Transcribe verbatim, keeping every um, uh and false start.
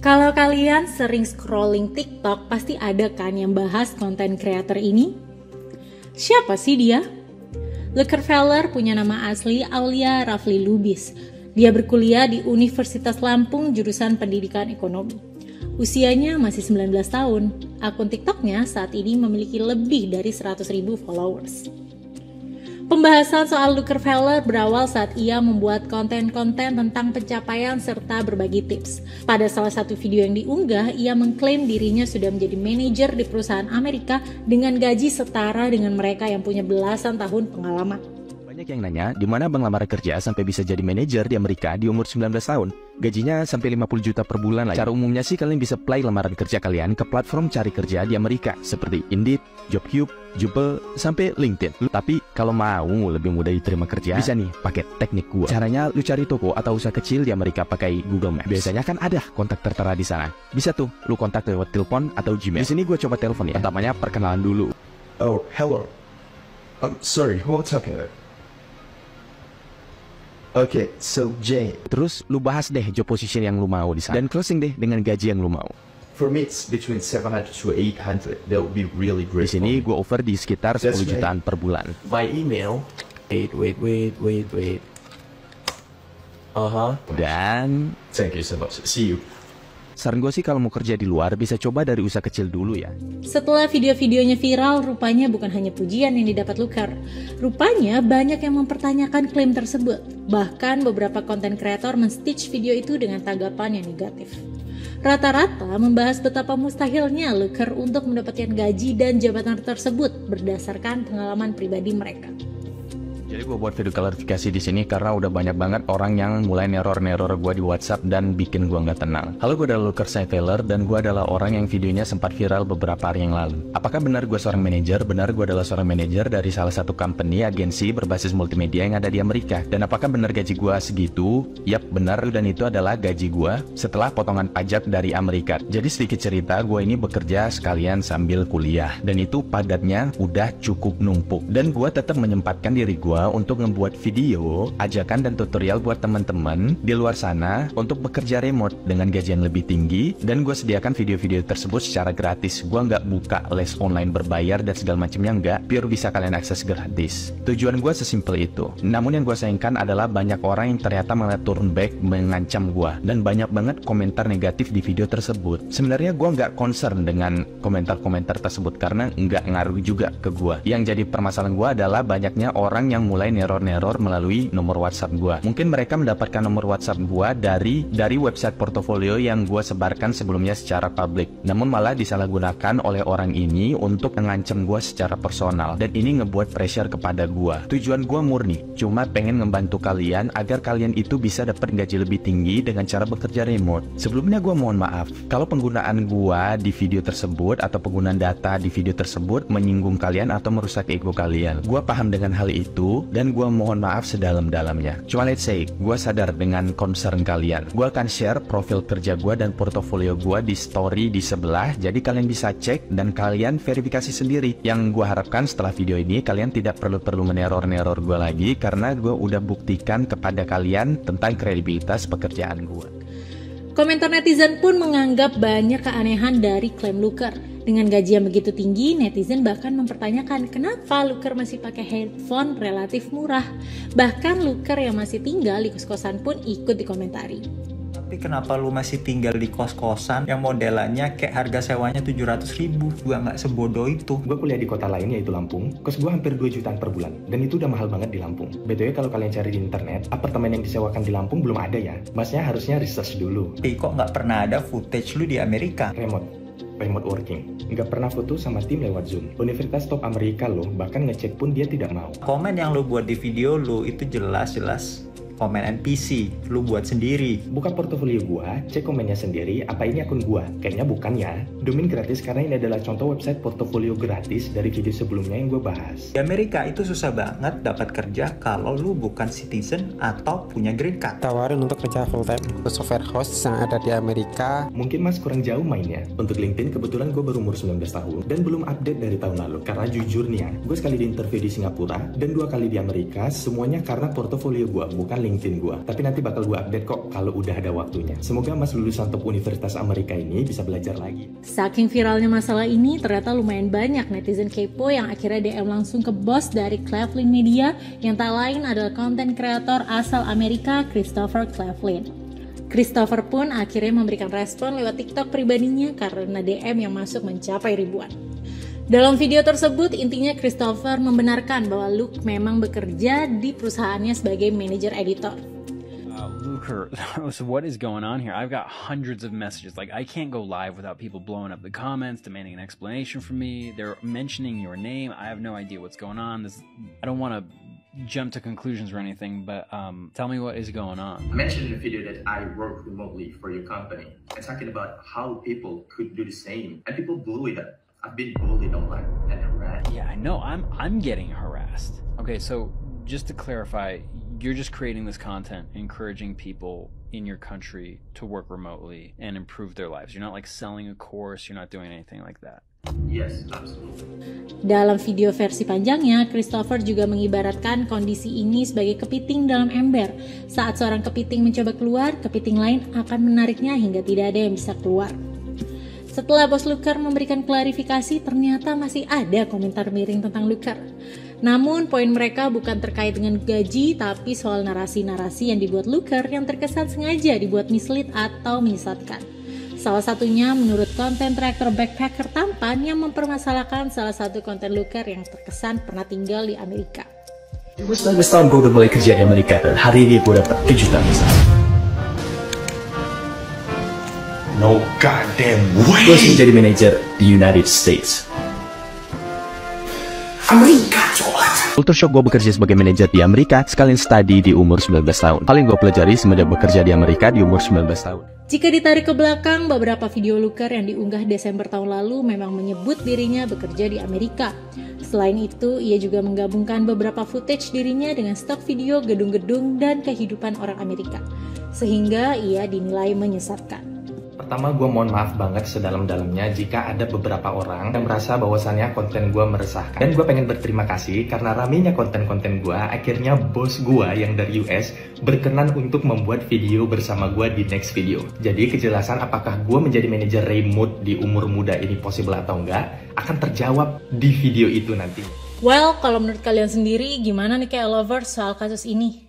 Kalau kalian sering scrolling TikTok, pasti ada kan yang bahas konten creator ini? Siapa sih dia? Lookerfeller punya nama asli Aulia Rafli Lubis. Dia berkuliah di Universitas Lampung jurusan Pendidikan Ekonomi. Usianya masih sembilan belas tahun. Akun TikToknya saat ini memiliki lebih dari seratus ribu followers. Pembahasan soal Lookerfeller berawal saat ia membuat konten-konten tentang pencapaian serta berbagi tips. Pada salah satu video yang diunggah, ia mengklaim dirinya sudah menjadi manajer di perusahaan Amerika dengan gaji setara dengan mereka yang punya belasan tahun pengalaman. Banyak yang nanya, di mana Bang lamar kerja sampai bisa jadi manajer di Amerika di umur sembilan belas tahun? Gajinya sampai lima puluh juta per bulan lah. Cara umumnya sih kalian bisa apply lamaran kerja kalian ke platform cari kerja di Amerika seperti Indeed, JobHub, Jubel, sampai LinkedIn. Tapi kalau mau lebih mudah diterima kerja, bisa nih pakai teknik gua. Caranya lu cari toko atau usaha kecil di Amerika pakai Google Maps. Biasanya kan ada kontak tertera di sana. Bisa tuh lu kontak lewat telepon atau Gmail. Di sini gua coba telepon ya. Pertamanya perkenalan dulu. Oh, hello. I'm sorry, what's up here? Oke, okay, so Jay. Terus lu bahas deh job position yang lu mau di sana dan closing deh dengan gaji yang lu mau. For me it's between seven hundred to eight hundred. That would be really great. Di sini gua offer di sekitar sepuluh jutaan per bulan. By email. Wait, wait, wait, wait, wait. Uh-huh. Dan thank you so much. See you. Saran gue sih kalau mau kerja di luar bisa coba dari usaha kecil dulu ya. Setelah video-videonya viral, rupanya bukan hanya pujian yang didapat Looker. Rupanya banyak yang mempertanyakan klaim tersebut. Bahkan beberapa konten kreator men-stitch video itu dengan tanggapan yang negatif. Rata-rata membahas betapa mustahilnya Looker untuk mendapatkan gaji dan jabatan tersebut berdasarkan pengalaman pribadi mereka. Jadi gue buat video klarifikasi di sini karena udah banyak banget orang yang mulai neror-neror gue di WhatsApp dan bikin gue nggak tenang. Halo, gue adalah Lookerfeller dan gue adalah orang yang videonya sempat viral beberapa hari yang lalu. Apakah benar gue seorang manajer? Benar, gue adalah seorang manajer dari salah satu company agensi berbasis multimedia yang ada di Amerika. Dan apakah benar gaji gue segitu? Yap, benar, dan itu adalah gaji gue setelah potongan pajak dari Amerika. Jadi sedikit cerita, gue ini bekerja sekalian sambil kuliah dan itu padatnya udah cukup numpuk. Dan gue tetap menyempatkan diri gue untuk membuat video, ajakan dan tutorial buat teman-teman di luar sana untuk bekerja remote dengan gajian lebih tinggi, dan gue sediakan video-video tersebut secara gratis. Gue nggak buka les online berbayar dan segala macamnya, nggak, biar bisa kalian akses gratis. Tujuan gue sesimpel itu. Namun yang gue sayangkan adalah banyak orang yang ternyata malah turn back mengancam gue, dan banyak banget komentar negatif di video tersebut. Sebenarnya gue nggak concern dengan komentar-komentar tersebut karena nggak ngaruh juga ke gue. Yang jadi permasalahan gue adalah banyaknya orang yang mulai neror-neror melalui nomor WhatsApp gua. Mungkin mereka mendapatkan nomor WhatsApp gua dari dari website portofolio yang gua sebarkan sebelumnya secara publik. Namun malah disalahgunakan oleh orang ini untuk mengancam gua secara personal, dan ini ngebuat pressure kepada gua. Tujuan gua murni cuma pengen ngebantu kalian agar kalian itu bisa dapat gaji lebih tinggi dengan cara bekerja remote. Sebelumnya gua mohon maaf kalau penggunaan gua di video tersebut atau penggunaan data di video tersebut menyinggung kalian atau merusak ego kalian. Gua paham dengan hal itu dan gue mohon maaf sedalam-dalamnya. Cuma let's say, gue sadar dengan concern kalian. Gue akan share profil kerja gue dan portofolio gue di story di sebelah, jadi kalian bisa cek dan kalian verifikasi sendiri. Yang gue harapkan setelah video ini, kalian tidak perlu-perlu meneror-neror gue lagi, karena gue udah buktikan kepada kalian tentang kredibilitas pekerjaan gue. Komentar netizen pun menganggap banyak keanehan dari klaim Looker. Dengan gaji yang begitu tinggi, netizen bahkan mempertanyakan kenapa Looker masih pakai headphone relatif murah. Bahkan Looker yang masih tinggal di kos-kosan pun ikut dikomentari. Tapi kenapa lu masih tinggal di kos-kosan yang modelannya kayak harga sewanya tujuh ratus ribu? Gua nggak sebodoh itu. Gue kuliah di kota lain yaitu Lampung. Kos gue hampir dua jutaan per bulan. Dan itu udah mahal banget di Lampung. B T W kalau kalian cari di internet, apartemen yang disewakan di Lampung belum ada ya. Masnya harusnya research dulu. Tapi kok nggak pernah ada footage lu di Amerika? Remote. Remote working. Nggak pernah foto sama tim lewat Zoom. Universitas top Amerika loh, bahkan ngecek pun dia tidak mau. Komen yang lu buat di video lu itu jelas-jelas komen N P C, lu buat sendiri. Buka portofolio gua, cek komennya sendiri, apa ini akun gua? Kayaknya bukan ya. Domain gratis karena ini adalah contoh website portofolio gratis dari video sebelumnya yang gua bahas. Di Amerika itu susah banget dapat kerja kalau lu bukan citizen atau punya green card. Tawarin untuk kerja full time ke software host yang ada di Amerika. Mungkin mas kurang jauh mainnya. Untuk LinkedIn kebetulan gue baru umur sembilan belas tahun dan belum update dari tahun lalu. Karena jujur nih ya, gue sekali di interview di Singapura dan dua kali di Amerika, semuanya karena portofolio gue, bukan LinkedIn gue. Tapi nanti bakal gue update kok kalau udah ada waktunya. Semoga mas lulusan top Universitas Amerika ini bisa belajar lagi. Saking viralnya masalah ini, ternyata lumayan banyak netizen kepo yang akhirnya D M langsung ke bos dari Cleveland Media yang tak lain adalah konten kreator asal Amerika, Christopher Cleveland. Christopher pun akhirnya memberikan respon lewat TikTok pribadinya karena D M yang masuk mencapai ribuan. Dalam video tersebut, intinya Christopher membenarkan bahwa Luke memang bekerja di perusahaannya sebagai manajer editor. Uh, Luker, so what is going on here? I've got hundreds of messages. Like, I can't go live without people blowing up the comments, demanding an explanation from me. They're mentioning your name. I have no idea what's going on. This, I don't want to jump to conclusions or anything, but um, tell me what is going on. I mentioned in the video that I work remotely for your company and talking about how people could do the same, and people blew it up. I've been bullied online and harassed. Yeah, I know. I'm I'm getting harassed. Okay, so just to clarify, you're just creating this content, encouraging people in your country to work remotely and improve their lives. You're not like selling a course. You're not doing anything like that. Yes, absolutely. Dalam video versi panjangnya, Christopher juga mengibaratkan kondisi ini sebagai kepiting dalam ember. Saat seorang kepiting mencoba keluar, kepiting lain akan menariknya hingga tidak ada yang bisa keluar. Setelah bos Luker memberikan klarifikasi, ternyata masih ada komentar miring tentang Luker. Namun, poin mereka bukan terkait dengan gaji, tapi soal narasi-narasi yang dibuat Luker yang terkesan sengaja dibuat mislead atau menyesatkan. Salah satunya menurut konten kreator backpacker tampan yang mempermasalahkan salah satu konten Luker yang terkesan pernah tinggal di Amerika. Setelah setahun gue udah mulai kerja di Amerika dan hari ini gue dapat kejutan besar. No goddamn way! Gue menjadi manajer di United States. Amerika, coba! Culture shock gue bekerja sebagai manajer di Amerika sekalian study di umur sembilan belas tahun. Hal yang gue pelajari semenjak bekerja di Amerika di umur sembilan belas tahun. Jika ditarik ke belakang, beberapa video Luker yang diunggah Desember tahun lalu memang menyebut dirinya bekerja di Amerika. Selain itu, ia juga menggabungkan beberapa footage dirinya dengan stok video gedung-gedung dan kehidupan orang Amerika, sehingga ia dinilai menyesatkan. Pertama, gue mohon maaf banget sedalam-dalamnya jika ada beberapa orang yang merasa bahwasannya konten gue meresahkan. Dan gue pengen berterima kasih karena ramenya konten-konten gue, akhirnya bos gue yang dari U S berkenan untuk membuat video bersama gue di next video. Jadi kejelasan apakah gue menjadi manajer remote di umur muda ini possible atau enggak, akan terjawab di video itu nanti. Well, kalau menurut kalian sendiri, gimana nih kayak lovers soal kasus ini?